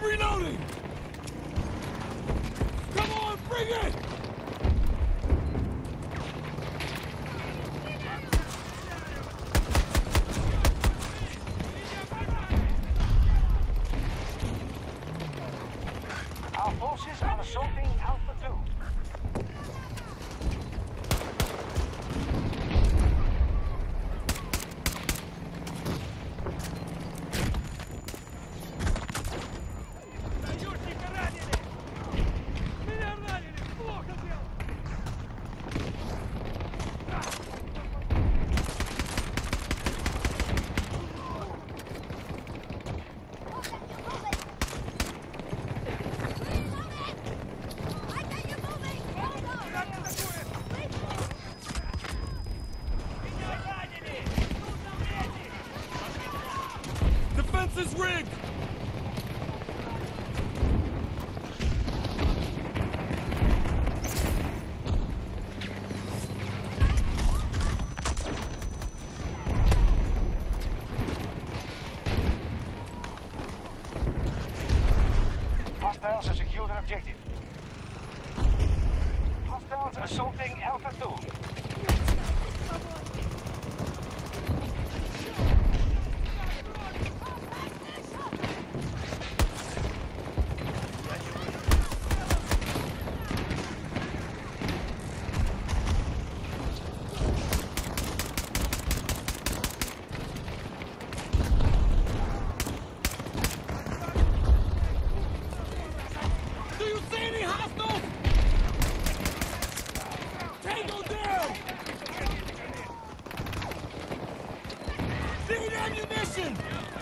Reloading! Come on, bring it! Our forces are assaulting Alpha 2. Defense is rigged! Hostiles have secured an objective. Hostiles assaulting Alpha 2. Do you see any hostiles? Tango down! Need ammunition!